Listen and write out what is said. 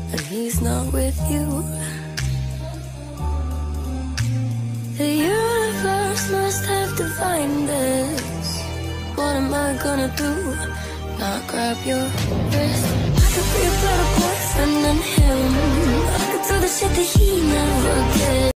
and he's not with you. The universe must have divined this. What am I gonna do? Not grab your wrist. I could be a better boyfriend than him. I could do the shit that he never did.